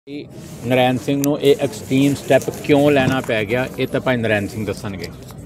ਨਰੈਣ ਸਿੰਘ ਨੂੰ ਇਹ extreme step ਕਿਉਂ ਲੈਣਾ ਪੈ ਗਿਆ, ਇਹ ਤਾਂ ਭਾਈ ਨਰੈਣ ਸਿੰਘ ਦੱਸਣਗੇ।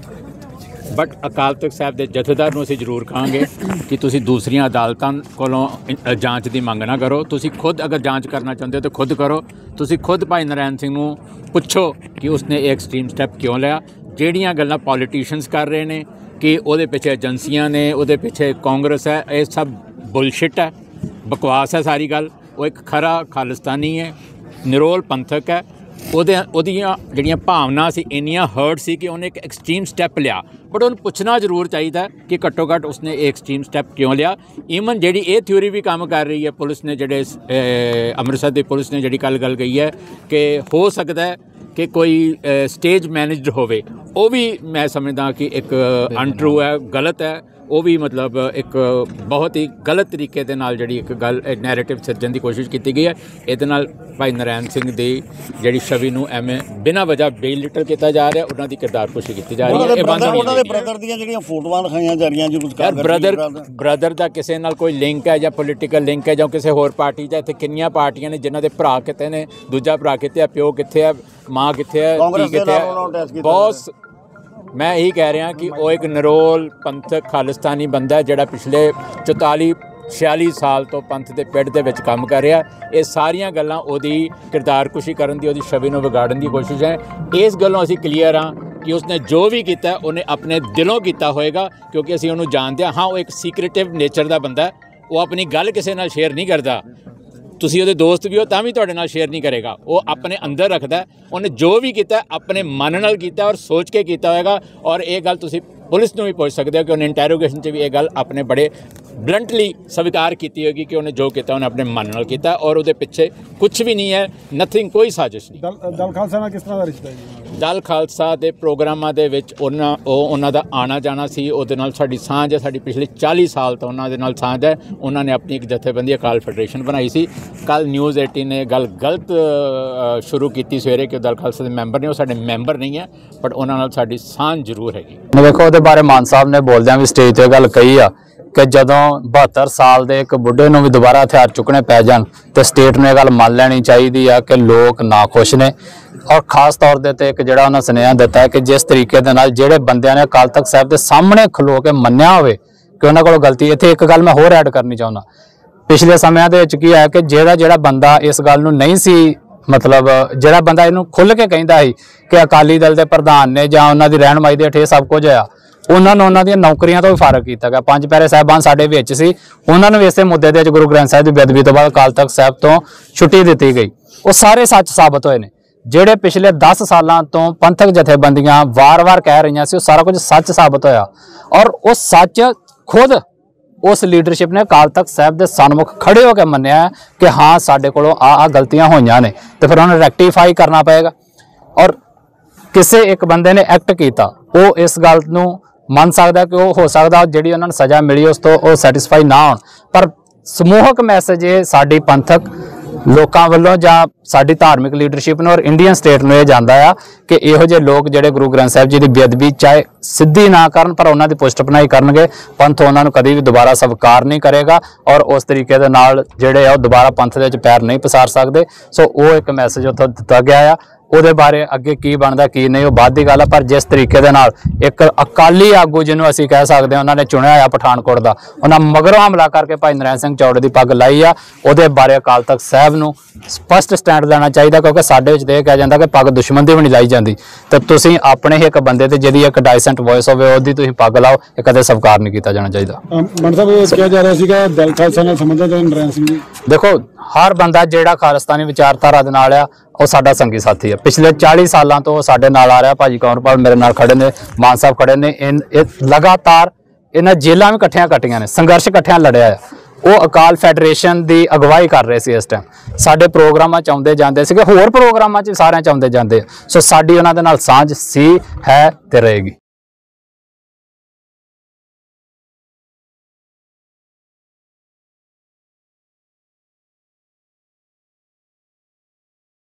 ਬਟ ਅਕਾਲ ਤਖਤ ਸਾਹਿਬ ਦੇ ਜਥੇਦਾਰ ਨੂੰ ਅਸੀਂ ਜ਼ਰੂਰ ਕਹਾਂਗੇ ਕਿ ਤੁਸੀਂ ਦੂਸਰੀਆਂ ਅਦਾਲਤਾਂ ਕੋਲੋਂ ਜਾਂਚ ਦੀ ਮੰਗ ਨਾ ਕਰੋ। ਤੁਸੀਂ ਖੁਦ ਅਗਰ ਜਾਂਚ ਕਰਨਾ ਚਾਹੁੰਦੇ ਹੋ ਤਾਂ ਖੁਦ ਕਰੋ। ਤੁਸੀਂ ਖੁਦ ਭਾਈ ਨਰੈਣ ਸਿੰਘ ਨੂੰ ਪੁੱਛੋ ਕਿ ਉਸਨੇ ਇਹ ਐਕਸਟ੍ਰੀਮ ਸਟੈਪ ਕਿਉਂ ਲਿਆ। ਜਿਹੜੀਆਂ ਗੱਲਾਂ ਪੋਲੀਟੀਸ਼ੀਅਨਸ ਕਰ ਰਹੇ ਨੇ ਕਿ ਉਹਦੇ ਪਿੱਛੇ ਏਜੰਸੀਆਂ ਨੇ, ਉਹਦੇ ਪਿੱਛੇ ਕਾਂਗਰਸ ਹੈ, ਇਹ ਸਭ ਬੁਲਸ਼ਿਟ ਹੈ, ਬਕਵਾਸ ਹੈ ਸਾਰੀ ਗੱਲ। ਉਹ ਇੱਕ ਖਰਾ ਖਾਲਿਸਤਾਨੀ ਹੈ, ਨਿਰੋਲ ਪੰਥਕ ਹੈ। ਉਹਦੀਆਂ ਜਿਹੜੀਆਂ ਭਾਵਨਾ ਸੀ ਇੰਨੀਆਂ ਹਰਟ ਸੀ ਕਿ ਉਹਨੇ ਇੱਕ ਐਕਸਟ੍ਰੀਮ ਸਟੈਪ ਲਿਆ। ਬਟ ਉਹਨੂੰ ਪੁੱਛਣਾ ਜ਼ਰੂਰ ਚਾਹੀਦਾ ਕਿ ਘੱਟੋ ਘੱਟ ਉਸਨੇ ਇਹ ਐਕਸਟ੍ਰੀਮ ਸਟੈਪ ਕਿਉਂ ਲਿਆ। ਈਵਨ ਜਿਹੜੀ ਇਹ ਥਿਊਰੀ ਵੀ ਕੰਮ ਕਰ ਰਹੀ ਹੈ ਪੁਲਿਸ ਨੇ, ਜਿਹੜੇ ਅੰਮ੍ਰਿਤਸਰ ਦੀ ਪੁਲਿਸ ਨੇ ਜਿਹੜੀ ਕੱਲ੍ਹ ਗੱਲ ਕਹੀ ਹੈ ਕਿ ਹੋ ਸਕਦਾ ਹੈ ਕਿ ਕੋਈ ਸਟੇਜ ਮੈਨੇਜਡ ਹੋਵੇ, ਉਹ ਵੀ ਮੈਂ ਸਮਝਦਾ ਕਿ ਇੱਕ ਅਨਟਰੂ ਹੈ, ਗਲਤ ਹੈ। ਉਹ ਵੀ ਮਤਲਬ ਇੱਕ ਬਹੁਤ ਹੀ ਗਲਤ ਤਰੀਕੇ ਦੇ ਨਾਲ ਜਿਹੜੀ ਇੱਕ ਗੱਲ ਨੈਰੇਟਿਵ ਸਿਰਜਣ ਦੀ ਕੋਸ਼ਿਸ਼ ਕੀਤੀ ਗਈ ਹੈ। ਇਹਦੇ ਨਾਲ ਭਾਈ ਨਰੈਣ ਸਿੰਘ ਦੀ ਜਿਹੜੀ ਛਵੀ ਨੂੰ ਐਵੇਂ ਬਿਨਾਂ ਵਜ੍ਹਾ ਬੇਲਿਟਲ ਕੀਤਾ ਜਾ ਰਿਹਾ, ਉਹਨਾਂ ਦੀ ਕਿਰਦਾਰਕੁਸ਼ੀ ਕੀਤੀ ਜਾ ਰਹੀ ਹੈ। ਇਹ ਬੰਦ ਹੋਣੀ ਚਾਹੀਦੀ ਹੈ। ਉਹਨਾਂ ਦੇ ਬ੍ਰਦਰ ਦੀਆਂ ਜਿਹੜੀਆਂ ਫੋਟੋਆਂ ਦਿਖਾਈਆਂ ਜਾ ਰਹੀਆਂ ਜੀ, ਬ੍ਰਦਰ ਦਾ ਕਿਸੇ ਨਾਲ ਕੋਈ ਲਿੰਕ ਹੈ ਜਾਂ ਪੋਲੀਟੀਕਲ ਲਿੰਕ ਹੈ ਜਾਂ ਕਿਸੇ ਹੋਰ ਪਾਰਟੀ ਦਾ। ਇੱਥੇ ਕਿੰਨੀਆਂ ਪਾਰਟੀਆਂ ਨੇ ਜਿਨ੍ਹਾਂ ਦੇ ਭਰਾ ਕਿਤੇ ਨੇ, ਦੂਜਾ ਭਰਾ ਕਿਤੇ ਹੈ, ਪਿਓ ਕਿੱਥੇ ਹੈ, ਮਾਂ ਕਿੱਥੇ ਹੈ, ਕੀ ਕਿੱਥੇ ਹੈ। ਬਹੁਤ ਮੈਂ ਇਹੀ ਕਹਿ ਰਿਹਾ ਕਿ ਉਹ ਇੱਕ ਨਿਰੋਲ ਪੰਥਕ ਖਾਲਿਸਤਾਨੀ ਬੰਦਾ ਜਿਹੜਾ ਪਿਛਲੇ 44-46 ਸਾਲ ਤੋਂ ਪੰਥ ਦੇ ਪਿੜ ਦੇ ਵਿੱਚ ਕੰਮ ਕਰ ਰਿਹਾ। ਇਹ ਸਾਰੀਆਂ ਗੱਲਾਂ ਉਹਦੀ ਕਿਰਦਾਰਕੁਸ਼ੀ ਕਰਨ ਦੀ, ਉਹਦੀ ਛਵੀ ਨੂੰ ਵਿਗਾੜਨ ਦੀ ਕੋਸ਼ਿਸ਼ ਹੈ। ਇਸ ਗੱਲੋਂ ਅਸੀਂ ਕਲੀਅਰ ਹਾਂ ਕਿ ਉਸਨੇ ਜੋ ਵੀ ਕੀਤਾ ਉਹਨੇ ਆਪਣੇ ਦਿਲੋਂ ਕੀਤਾ ਹੋਏਗਾ, ਕਿਉਂਕਿ ਅਸੀਂ ਉਹਨੂੰ ਜਾਣਦੇ ਹਾਂ। ਹਾਂ, ਉਹ ਇੱਕ ਸੀਕ੍ਰੇਟਿਵ ਨੇਚਰ ਦਾ ਬੰਦਾ, ਉਹ ਆਪਣੀ ਗੱਲ ਕਿਸੇ ਨਾਲ ਸ਼ੇਅਰ ਨਹੀਂ ਕਰਦਾ। ਤੁਸੀਂ ਉਹਦੇ ਦੋਸਤ ਵੀ ਹੋ ਤਾਂ ਵੀ ਤੁਹਾਡੇ ਨਾਲ ਸ਼ੇਅਰ ਨਹੀਂ ਕਰੇਗਾ, ਉਹ ਆਪਣੇ ਅੰਦਰ ਰੱਖਦਾ। ਉਹਨੇ ਜੋ ਵੀ ਕੀਤਾ ਆਪਣੇ ਮਨ ਨਾਲ ਕੀਤਾ ਔਰ ਸੋਚ ਕੇ ਕੀਤਾ ਹੋਏਗਾ। ਔਰ ਇਹ ਗੱਲ ਤੁਸੀਂ ਪੁਲਿਸ ਨੂੰ ਵੀ ਪੁੱਛ ਸਕਦੇ ਹੋ ਕਿ ਉਹਨੇ ਇੰਟੈਰੋਗੇਸ਼ਨ 'ਚ ਵੀ ਇਹ ਗੱਲ ਆਪਣੇ ਬੜੇ ਬਲੰਟਲੀ ਸਵੀਕਾਰ ਕੀਤੀ ਹੋਏਗੀ ਕਿ ਉਹਨੇ ਜੋ ਕੀਤਾ ਉਹਨੇ ਆਪਣੇ ਮਨ ਨਾਲ ਕੀਤਾ ਔਰ ਉਹਦੇ ਪਿੱਛੇ ਕੁਛ ਵੀ ਨਹੀਂ ਹੈ, ਨਥਿੰਗ, ਕੋਈ ਸਾਜ਼ਿਸ਼ ਨਹੀਂ। ਦਲ ਖਾਲਸਾ ਨਾਲ ਕਿਸ ਤਰ੍ਹਾਂ ਦਾ ਰਿਸ਼ਤਾ ਹੈ? ਦਲ ਖਾਲਸਾ ਦੇ ਪ੍ਰੋਗਰਾਮਾਂ ਦੇ ਵਿੱਚ ਉਹਨਾਂ ਦਾ ਆਉਣਾ ਜਾਣਾ ਸੀ, ਉਹਦੇ ਨਾਲ ਸਾਡੀ ਸਾਂਝ ਹੈ। ਸਾਡੀ ਪਿਛਲੇ 40 ਸਾਲ ਤੋਂ ਉਹਨਾਂ ਦੇ ਨਾਲ ਸਾਂਝ ਹੈ। ਉਹਨਾਂ ਨੇ ਆਪਣੀ ਇੱਕ ਜਥੇਬੰਦੀ ਅਕਾਲ ਫੈਡਰੇਸ਼ਨ ਬਣਾਈ ਸੀ। ਕੱਲ੍ਹ ਨਿਊਜ਼ 18 ਨੇ ਗੱਲ ਗਲਤ ਸ਼ੁਰੂ ਕੀਤੀ ਸਵੇਰੇ ਕਿ ਦਲ ਖਾਲਸਾ ਦੇ ਮੈਂਬਰ ਨੇ, ਉਹ ਸਾਡੇ ਮੈਂਬਰ ਨਹੀਂ ਹੈ, ਬਟ ਉਹਨਾਂ ਨਾਲ ਸਾਡੀ ਸਾਂਝ ਜ਼ਰੂਰ ਹੈਗੀ। ਦੇਖੋ, ਉਹਦੇ ਬਾਰੇ ਮਾਨ ਸਾਹਿਬ ਨੇ ਬੋਲਦਿਆਂ ਵੀ ਸਟੇਜ 'ਤੇ ਗੱਲ ਕਹੀ ਆ ਕਿ ਜਦੋਂ 72 ਸਾਲ ਦੇ ਇੱਕ ਬੁੱਢੇ ਨੂੰ ਵੀ ਦੁਬਾਰਾ ਹਥਿਆਰ ਚੁੱਕਣੇ ਪੈ ਜਾਣ ਤੇ ਸਟੇਟ ਨੂੰ ਇਹ ਗੱਲ ਮੰਨ ਲੈਣੀ ਚਾਹੀਦੀ ਆ ਕਿ ਲੋਕ ਨਾਖੁਸ਼ ਨੇ। ਔਰ ਖਾਸ ਤੌਰ ਦੇ ਤੇ ਇੱਕ ਜਿਹੜਾ ਉਹਨਾਂ ਸੁਨੇਹਾ ਦਿੱਤਾ ਹੈ ਕਿ ਜਿਸ ਤਰੀਕੇ ਦੇ ਨਾਲ ਜਿਹੜੇ ਬੰਦਿਆਂ ਨੇ ਅਕਾਲ ਤਖਤ ਸਾਹਿਬ ਦੇ ਸਾਹਮਣੇ ਖਲੋ ਕੇ ਮੰਨਿਆ ਹੋਵੇ ਕਿ ਉਹਨਾਂ ਕੋਲ ਗਲਤੀ। ਇੱਥੇ ਇੱਕ ਗੱਲ ਮੈਂ ਹੋਰ ਐਡ ਕਰਨੀ ਚਾਹੁੰਦਾ, ਪਿਛਲੇ ਸਮਿਆਂ ਦੇ ਵਿੱਚ ਕੀ ਹੈ ਕਿ ਜਿਹੜਾ ਬੰਦਾ ਇਸ ਗੱਲ ਨੂੰ ਨਹੀਂ ਸੀ, ਮਤਲਬ ਜਿਹੜਾ ਬੰਦਾ ਇਹਨੂੰ ਖੁੱਲ੍ਹ ਕੇ ਕਹਿੰਦਾ ਸੀ ਕਿ ਅਕਾਲੀ ਦਲ ਦੇ ਪ੍ਰਧਾਨ ਨੇ ਜਾਂ ਉਹਨਾਂ ਦੀ ਰਹਿਨਮਾਈ ਦੇ ਹੇਠ ਇਹ ਸਭ ਕੁਝ ਹੋਇਆ, ਉਹਨਾਂ ਨੂੰ ਉਹਨਾਂ ਦੀਆਂ ਨੌਕਰੀਆਂ ਤੋਂ ਵੀ ਫਾਰਗ ਕੀਤਾ ਗਿਆ। 5 ਪਿਆਰੇ ਸਾਹਿਬਾਨ ਸਾਡੇ ਵਿੱਚ ਸੀ, ਉਹਨਾਂ ਨੂੰ ਇਸੇ ਮੁੱਦੇ ਦੇ ਵਿੱਚ ਗੁਰੂ ਗ੍ਰੰਥ ਸਾਹਿਬ ਦੀ ਬੇਅਦਬੀ ਤੋਂ ਬਾਅਦ ਅਕਾਲ ਤਖਤ ਸਾਹਿਬ ਤੋਂ ਛੁੱਟੀ ਦਿੱਤੀ ਗਈ। ਉਹ ਸਾਰੇ ਸੱਚ ਸਾਬਤ ਹੋਏ ਨੇ। ਜਿਹੜੇ ਪਿਛਲੇ 10 ਸਾਲਾਂ ਤੋਂ ਪੰਥਕ ਜਥੇਬੰਦੀਆਂ ਵਾਰ-ਵਾਰ ਕਹਿ ਰਹੀਆਂ ਸੀ, ਉਹ ਸਾਰਾ ਕੁਝ ਸੱਚ ਸਾਬਤ ਹੋਇਆ। ਔਰ ਉਹ ਸੱਚ ਖੁਦ ਉਸ ਲੀਡਰਸ਼ਿਪ ਨੇ ਅਕਾਲ ਤਖਤ ਸਾਹਿਬ ਦੇ ਸਨਮੁਖ ਖੜੇ ਹੋ ਕੇ ਮੰਨਿਆ ਕਿ ਹਾਂ ਸਾਡੇ ਕੋਲੋਂ ਆਹ ਗਲਤੀਆਂ ਹੋਈਆਂ ਨੇ ਤੇ ਫਿਰ ਉਹਨੂੰ ਰੈਕਟੀਫਾਈ ਕਰਨਾ ਪਏਗਾ। ਔਰ ਕਿਸੇ ਇੱਕ ਬੰਦੇ ਨੇ ਐਕਟ ਕੀਤਾ, ਉਹ ਇਸ ਗੱਲ ਨੂੰ ਮੰਨ ਸਕਦਾ ਕਿ ਉਹ ਹੋ ਸਕਦਾ ਜਿਹੜੀ ਉਹਨਾਂ ਨੂੰ ਸਜ਼ਾ ਮਿਲੀ ਉਸ ਤੋਂ ਉਹ ਸੈਟਿਸਫਾਈ ਨਾ ਹੋਣ, ਪਰ ਸਮੂਹਕ ਮੈਸੇਜ ਇਹ ਸਾਡੀ ਪੰਥਕ ਲੋਕਾਂ ਵੱਲੋਂ ਜਾਂ ਸਾਡੀ ਧਾਰਮਿਕ ਲੀਡਰਸ਼ਿਪ ਨੂੰ ਔਰ ਇੰਡੀਅਨ ਸਟੇਟ ਨੂੰ ਇਹ ਜਾਂਦਾ ਆ ਕਿ ਇਹੋ ਜਿਹੇ ਲੋਕ ਜਿਹੜੇ ਗੁਰੂ ਗ੍ਰੰਥ ਸਾਹਿਬ ਜੀ ਦੀ ਬੇਅਦਬੀ ਚਾਹੇ ਸਿੱਧੀ ਨਾ ਕਰਨ ਪਰ ਉਹਨਾਂ ਦੀ ਪੁਸ਼ਟਪਨਾਹੀ ਕਰਨਗੇ, ਪੰਥ ਉਹਨਾਂ ਨੂੰ ਕਦੀ ਵੀ ਦੁਬਾਰਾ ਸਵੀਕਾਰ ਨਹੀਂ ਕਰੇਗਾ ਔਰ ਉਸ ਤਰੀਕੇ ਦੇ ਨਾਲ ਜਿਹੜੇ ਆ ਉਹ ਦੁਬਾਰਾ ਪੰਥ ਦੇ ਵਿੱਚ ਪੈਰ ਨਹੀਂ ਪਸਾਰ ਸਕਦੇ। ਸੋ ਉਹ ਇੱਕ ਮੈਸੇਜ ਉੱਥੋਂ ਦਿੱਤਾ ਗਿਆ ਆ। ਉਹਦੇ ਬਾਰੇ ਅੱਗੇ ਕੀ ਬਣਦਾ ਕੀ ਨਹੀਂ ਉਹ ਬਾਅਦ ਦੀ ਗੱਲ ਆ, ਪਰ ਜਿਸ ਤਰੀਕੇ ਦੇ ਨਾਲ ਇੱਕ ਅਕਾਲੀ ਆਗੂ ਜਿਹਨੂੰ ਅਸੀਂ ਕਹਿ ਸਕਦੇ ਹਾਂ ਉਹਨਾਂ ਨੇ ਚੁਣਿਆ ਆ ਪਠਾਨਕੋਟ ਦਾ, ਉਹਨਾਂ ਮਗਰੋਂ ਹਮਲਾ ਕਰਕੇ ਭਾਈ ਨਰੈਣ ਸਿੰਘ ਚੌੜੇ ਦੀ ਪੱਗ ਲਾਈ ਆ, ਉਹਦੇ ਬਾਰੇ ਅਕਾਲ ਤਖਤ ਸਾਹਿਬ ਨੂੰ ਸਪਸ਼ਟ ਸਟੈਂਡ ਲੈਣਾ ਚਾਹੀਦਾ। ਕਿਉਂਕਿ ਸਾਡੇ ਵਿੱਚ ਇਹ ਕਿਹਾ ਜਾਂਦਾ ਕਿ ਪੱਗ ਦੁਸ਼ਮਣ ਦੀ ਵੀ ਨਹੀਂ ਲਾਈ ਜਾਂਦੀ, ਤੇ ਤੁਸੀਂ ਆਪਣੇ ਹੀ ਇੱਕ ਬੰਦੇ ਤੇ ਜਿਹਦੀ ਇੱਕ ਡਾਇਸੈਂਟ ਵੌਇਸ ਹੋਵੇ ਉਹਦੀ ਤੁਸੀਂ ਪੱਗ ਲਾਓ, ਇਹ ਕਦੇ ਸਵੀਕਾਰ ਨਹੀਂ ਕੀਤਾ ਜਾਣਾ ਚਾਹੀਦਾ। ਮਨ ਸਾਹਿਬ, ਇਹ ਕਿਹਾ ਜਾ ਰਿਹਾ ਸੀਗਾ ਦਲ ਖਾਲਸਾ ਨਾਲ ਸੰਬੰਧਿਤ ਨਰੈਣ ਸਿੰਘ ਜੀ। ਦੇਖੋ, ਹਰ ਬੰਦਾ ਜਿਹੜਾ ਖਾਲਿਸਤਾਨੀ ਵਿਚਾਰਧਾਰਾ ਦੇ ਨਾਲ ਆ ਉਹ ਸਾਡਾ ਸੰਗੀ ਸਾਥੀ ਹੈ। ਪਿਛਲੇ 40 ਸਾਲਾਂ ਤੋਂ ਉਹ ਸਾਡੇ ਨਾਲ ਆ ਰਿਹਾ। ਭਾਜੀ ਕੰਵਰਪਾਲ ਮੇਰੇ ਨਾਲ ਖੜੇ ਨੇ, ਮਾਨ ਸਾਹਿਬ ਖੜੇ ਨੇ। ਇਹ ਲਗਾਤਾਰ ਇਹਨਾਂ ਜੇਲਾਂ ਵੀ ਇਕੱਠੀਆਂ ਕੱਟੀਆਂ ਨੇ, ਸੰਘਰਸ਼ ਇਕੱਠਿਆਂ ਲੜਿਆ ਆ। ਉਹ ਅਕਾਲ ਫੈਡਰੇਸ਼ਨ ਦੀ ਅਗਵਾਈ ਕਰ ਰਹੇ ਸੀ ਇਸ ਟਾਈਮ। ਸਾਡੇ ਪ੍ਰੋਗਰਾਮਾਂ 'ਚ ਆਉਂਦੇ ਜਾਂਦੇ ਸੀਗੇ, ਹੋਰ ਪ੍ਰੋਗਰਾਮਾਂ 'ਚ ਸਾਰਿਆਂ 'ਚ ਆਉਂਦੇ ਜਾਂਦੇ। ਸੋ ਸਾਡੀ ਉਹਨਾਂ ਦੇ ਨਾਲ ਸਾਂਝ ਸੀ, ਹੈ ਤੇ ਰਹੇਗੀ।